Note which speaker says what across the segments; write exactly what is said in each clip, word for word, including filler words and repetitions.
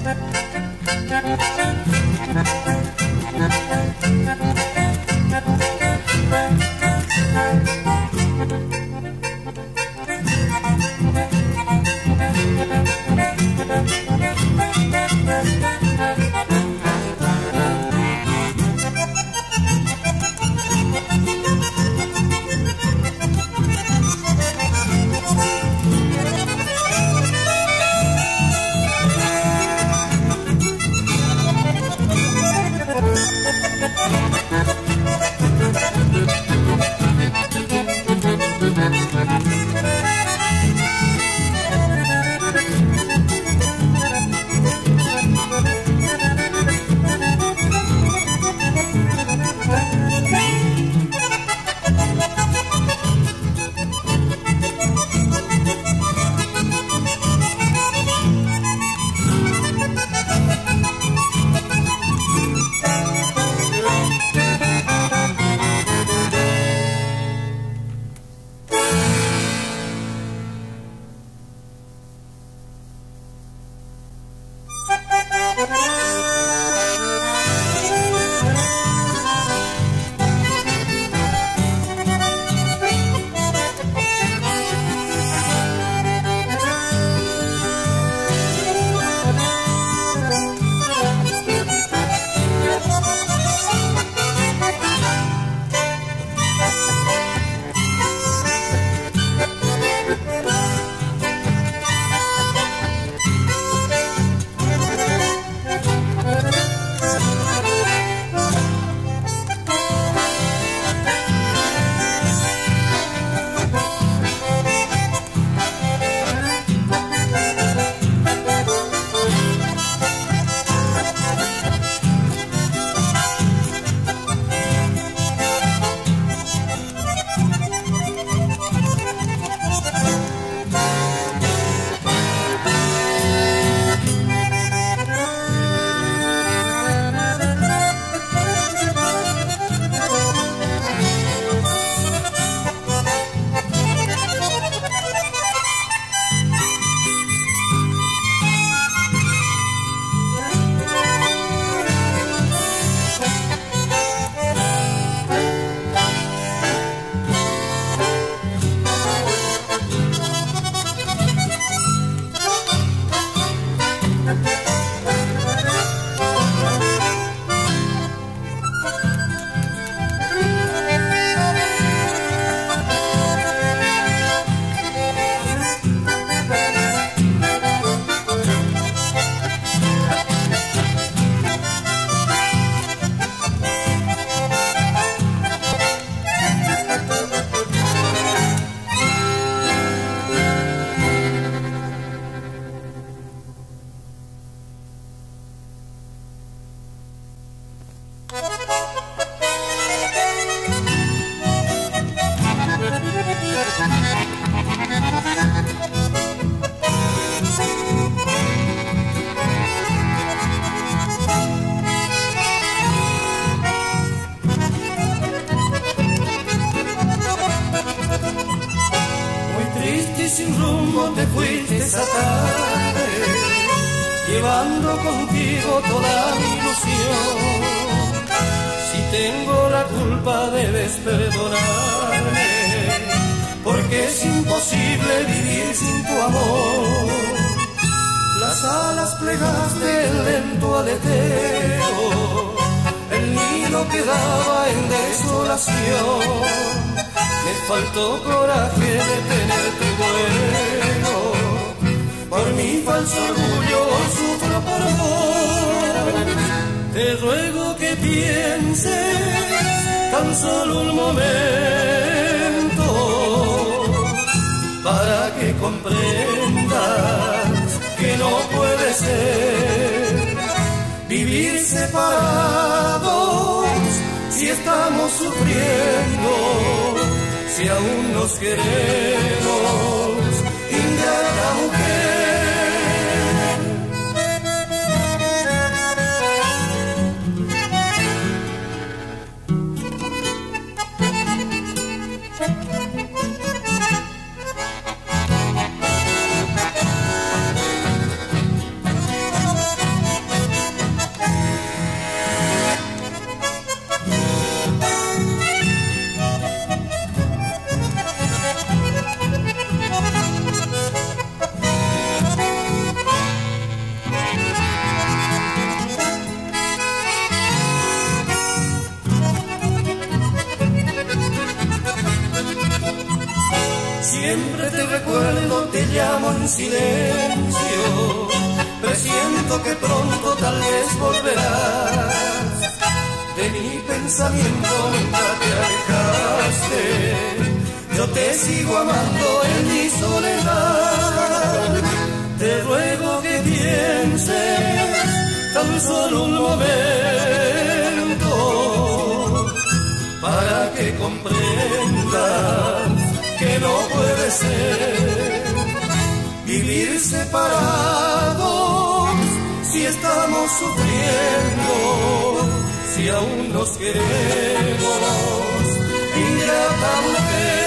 Speaker 1: te fuiste esa tarde, llevando contigo toda mi ilusión. Si tengo la culpa debes perdonarme, porque es imposible vivir sin tu amor. Las alas plegaste en lento aleteo, el nido quedaba en desolación. Me faltó coraje de tenerte bueno, por mi falso orgullo sufro por amor. Te ruego que pienses tan solo un momento, para que comprendas que no puede ser vivir separados si estamos sufriendo, si aún nos queremos, ingrata mujer. Siempre te recuerdo, te llamo en silencio, presiento que pronto tal vez volverás. De mi pensamiento nunca te alejaste, yo te sigo amando en mi soledad. Te ruego que pienses tan solo un momento para que comprendas que no puede ser vivir separados si estamos sufriendo, si aún nos queremos, ingrata mujer.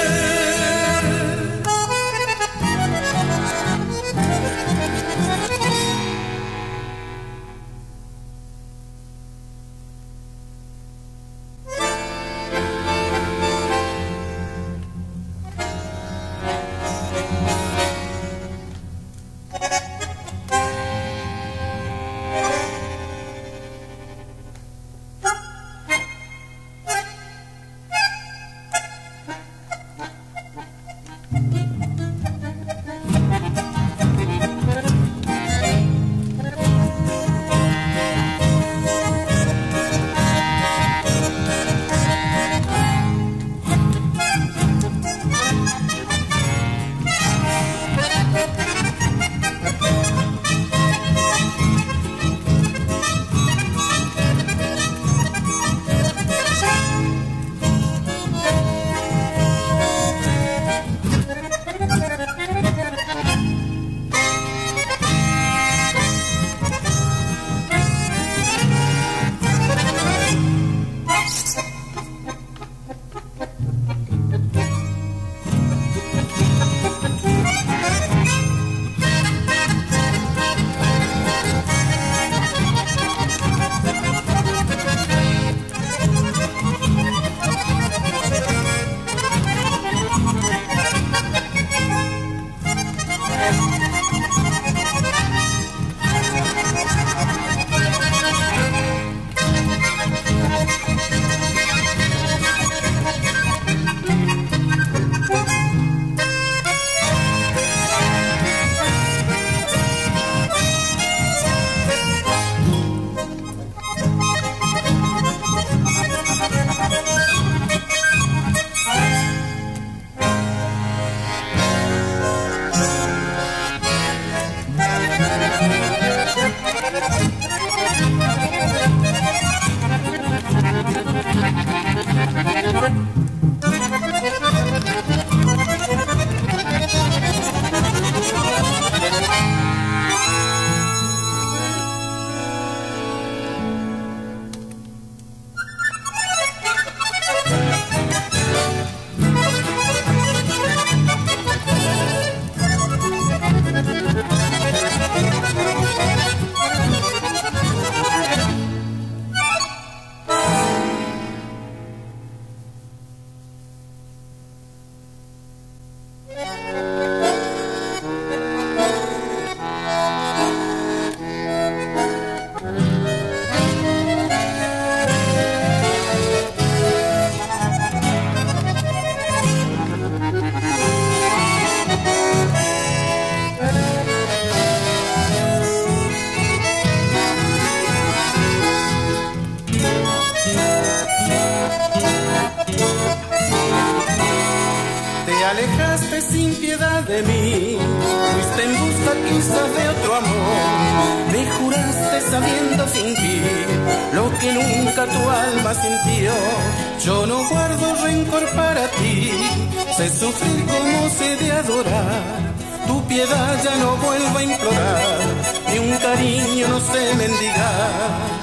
Speaker 2: alejaste sin piedad de mí, fuiste en busca quizás de otro amor, me juraste sabiendo fingir lo que nunca tu alma sintió. Yo no guardo rencor para ti, sé sufrir como sé de adorar, tu piedad ya no vuelvo a implorar, ni un cariño no sé mendigar.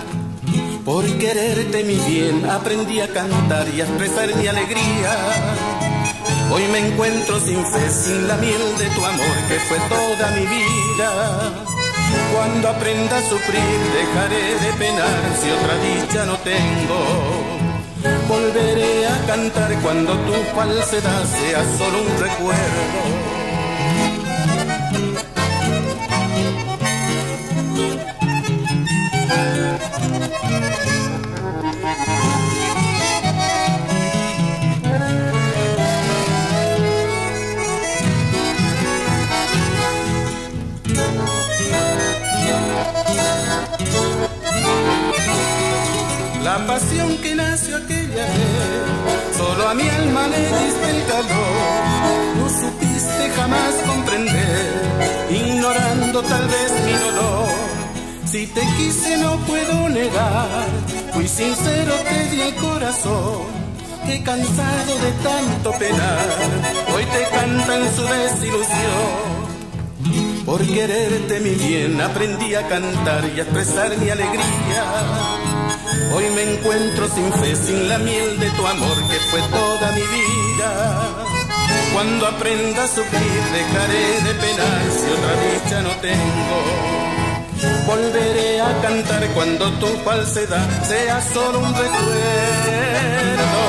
Speaker 2: Por quererte mi bien aprendí a cantar y a expresar mi alegría. Hoy me encuentro sin fe, sin la miel de tu amor que fue toda mi vida. Cuando aprenda a sufrir dejaré de penar si otra dicha no tengo. Volveré a cantar cuando tu falsedad sea solo un recuerdo. la pasión que nació aquella vez. Solo a mi alma le diste el calor, no supiste jamás comprender, ignorando tal vez mi dolor. Si te quise no puedo negar, fui sincero, te di el corazón, que cansado de tanto penar, hoy te cantan su desilusión. Por quererte mi bien aprendí a cantar y a expresar mi alegría. Hoy me encuentro sin fe, sin la miel de tu amor que fue toda mi vida. Cuando aprenda a sufrir dejaré de penar, si otra dicha no tengo. Volveré a cantar cuando tu falsedad sea solo un recuerdo.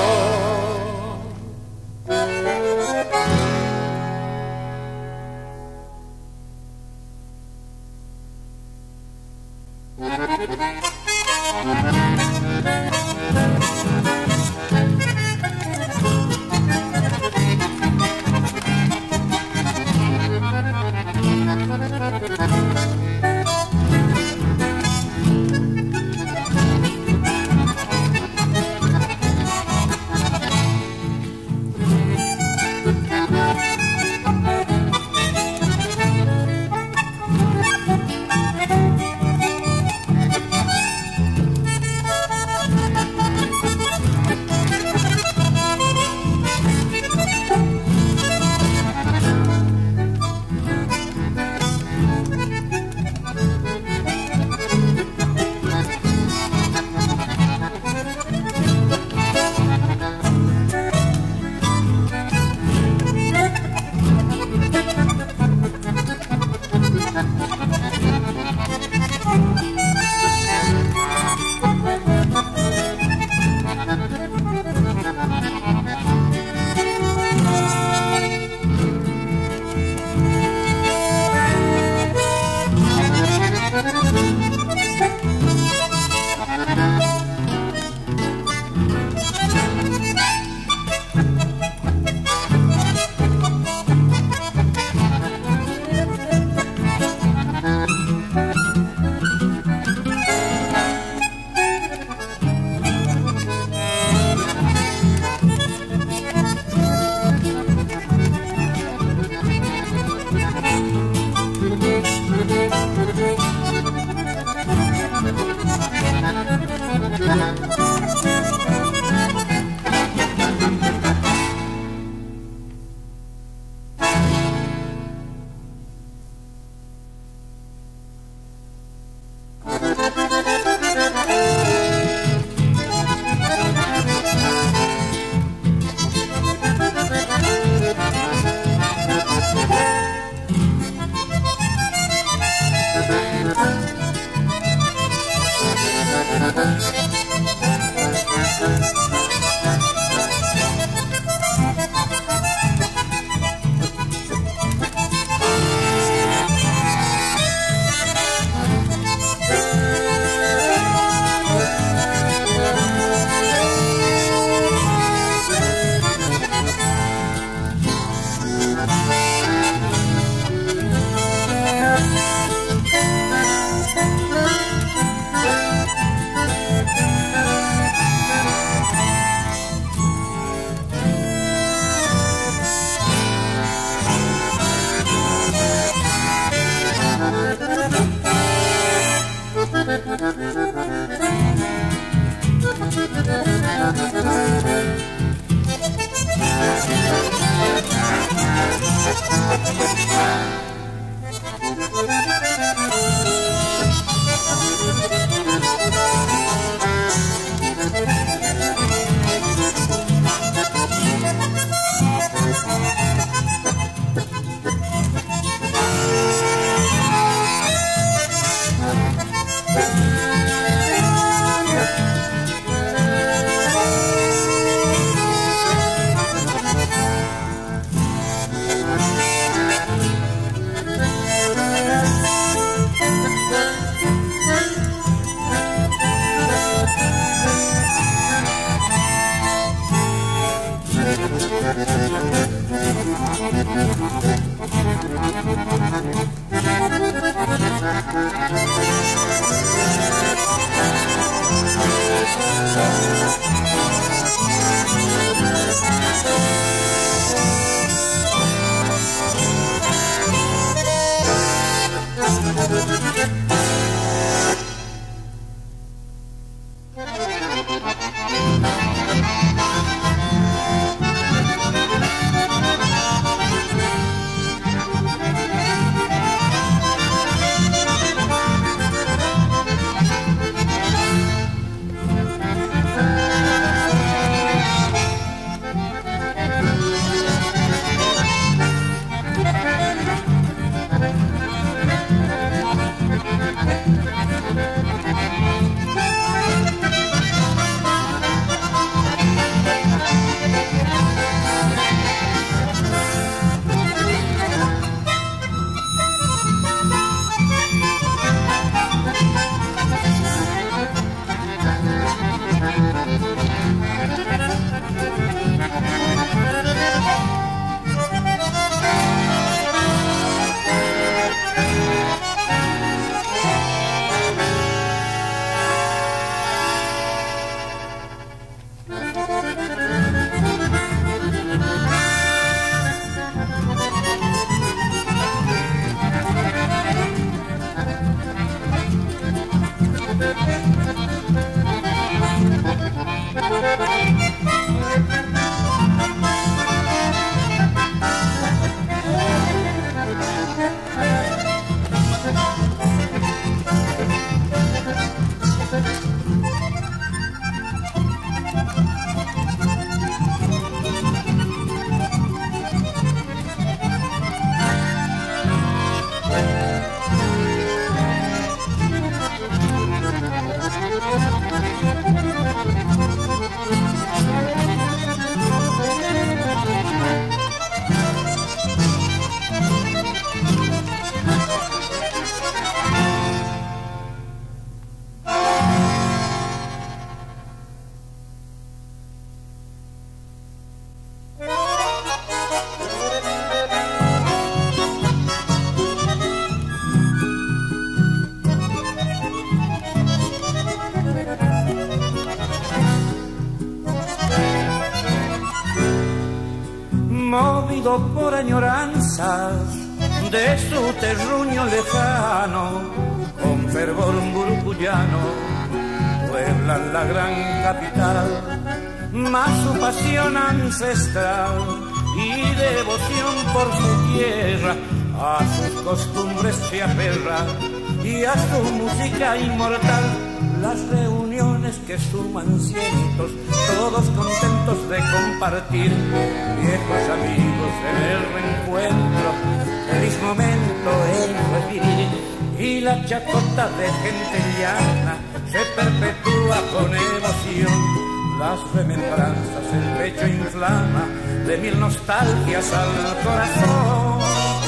Speaker 2: movido por añoranzas de su terruño lejano, con fervor burucuyano, pueblan la gran capital, mas su pasión ancestral y devoción por su tierra a sus costumbres se aferra y a su música inmortal. Las reuniones que suman cientos, todos contentos de compartir, viejos amigos en el reencuentro, feliz momento el revivir, y la chacota de gente llana se perpetúa con emoción. Las remembranzas el pecho inflama, de mil nostalgias al corazón.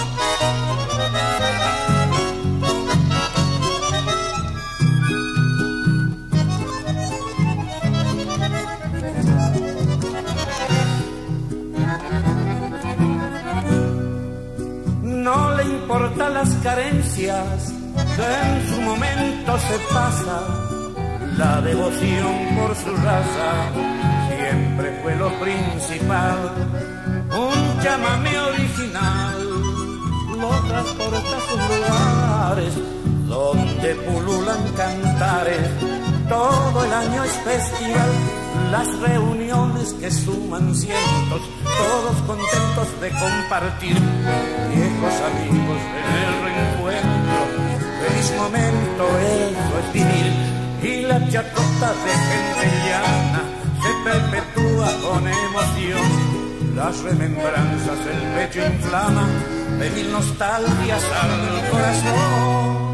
Speaker 2: No le importan las carencias que en su momento se pasa, la devoción por su raza siempre fue lo principal. Un chamamé original lo transporta a sus lugares donde pululan cantares. Todo el año es festival, las reuniones que suman cientos, todos contentos de compartir, viejos amigos en el reencuentro, feliz momento eso es vivir, y la chacota de gente llana se perpetúa con emoción. Las remembranzas el pecho inflama, de mil nostalgias al corazón.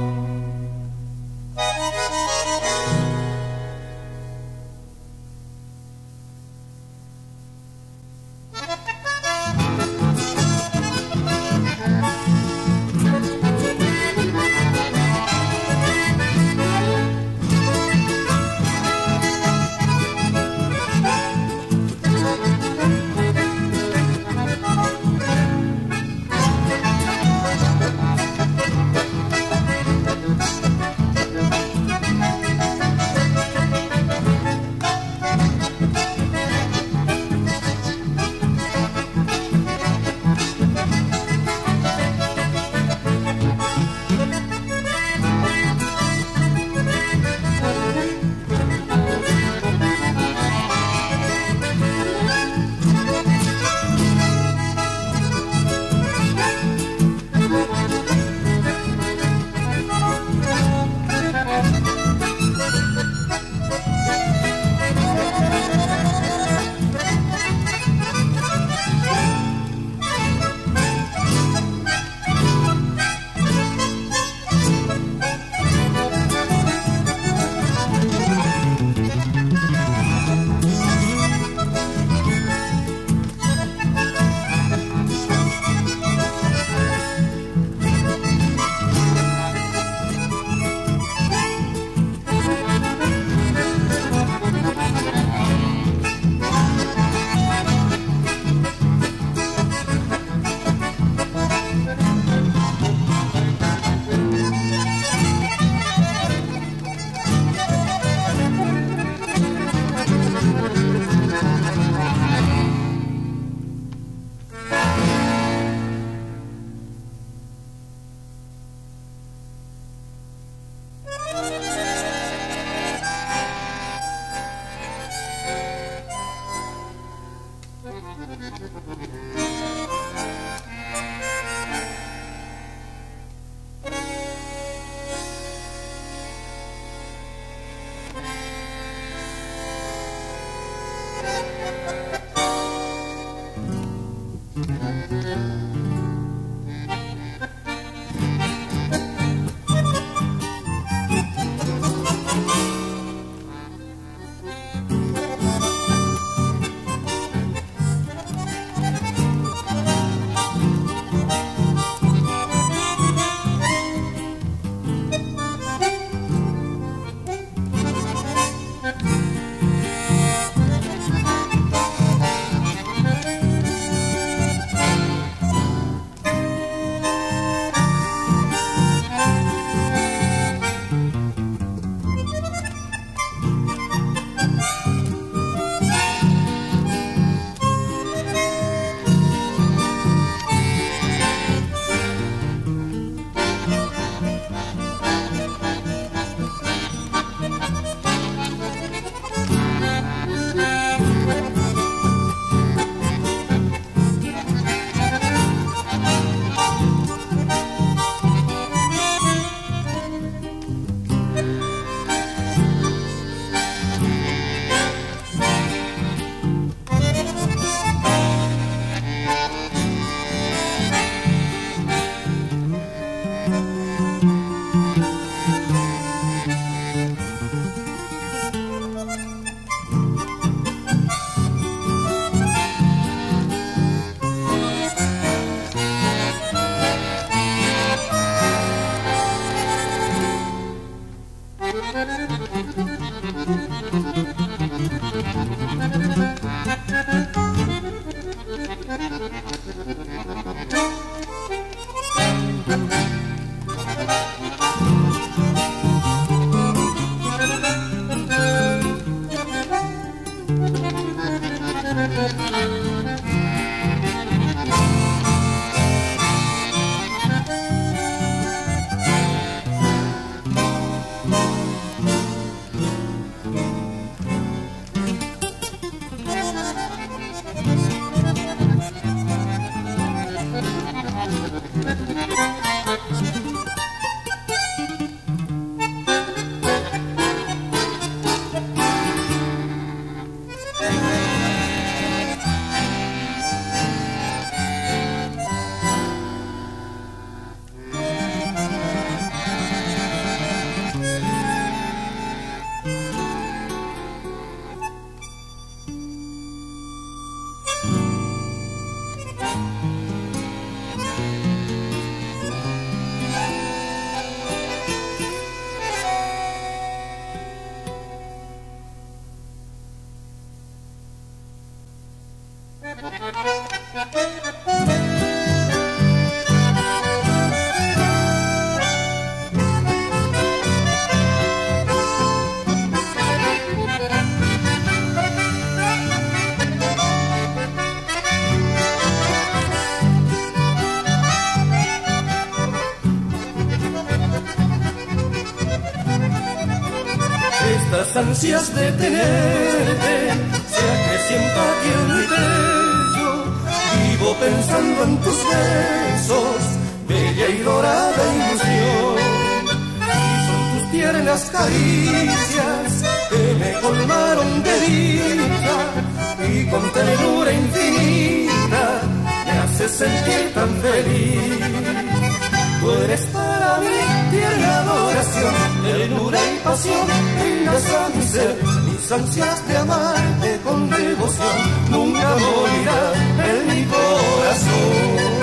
Speaker 1: Estas ansias de tenerte se acrecienta aquí en mi pecho. Vivo pensando en tus besos, bella y dorada ilusión. Y son tus tiernas caricias que me colmaron de dicha, y con ternura infinita me haces sentir tan feliz. Tú eres para mí tierna adoración, ternura y pasión, brindas a mi ser. Mis ansias de amarte con devoción nunca morirán en mi corazón.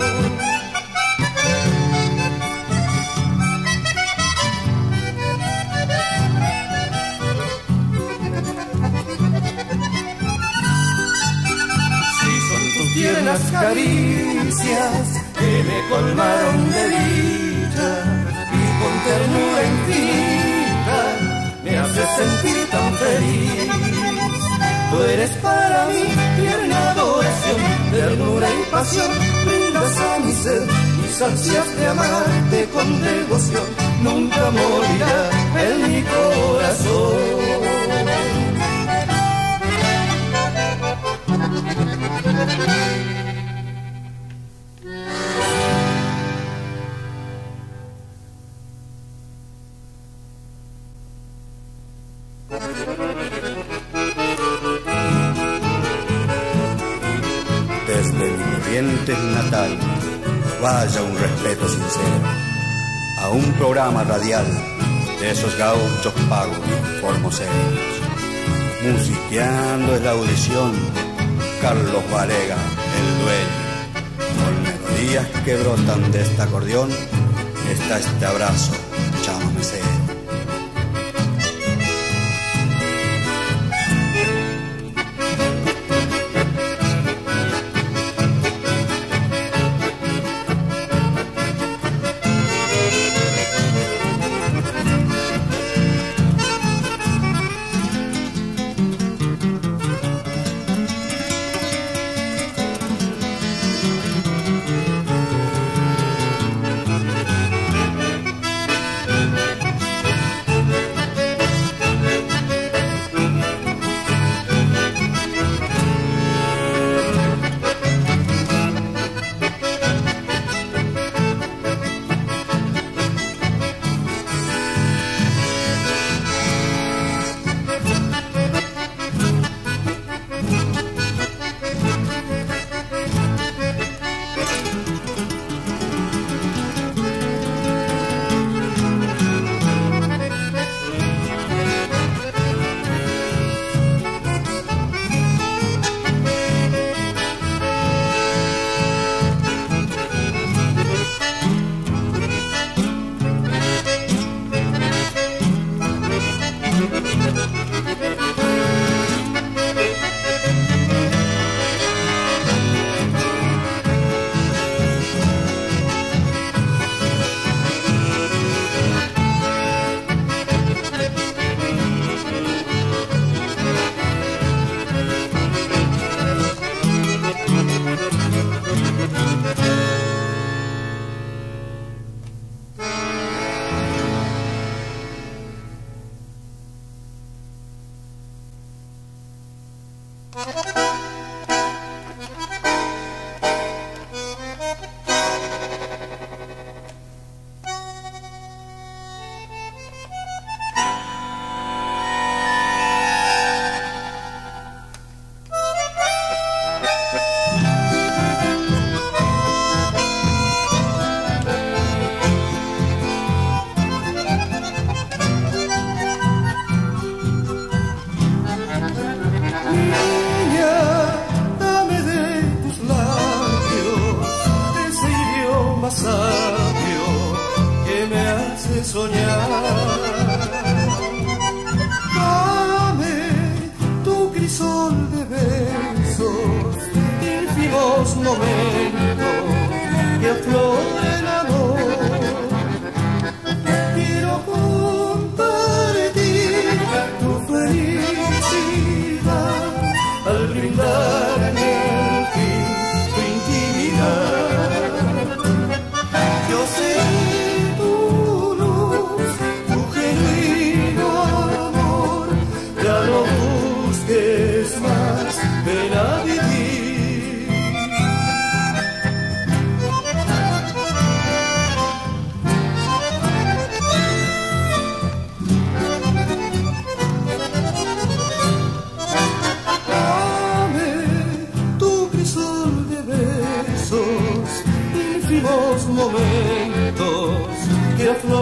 Speaker 1: Tiernas caricias que me colmaron de dicha, y con ternura infinita me haces sentir tan feliz. Tú eres para mí tierna adoración, ternura y pasión, brindas a mi ser. Mis ansias de amarte con devoción nunca morirá en mi corazón.
Speaker 3: Desde mi corriente natal vaya un respeto sincero a un programa radial de esos gauchos pagos y formoseros. Musiqueando es la audición, Carlos Varega, el dueño. Con melodías que brotan de este acordeón está este abrazo, chámese.
Speaker 1: momentos que afloran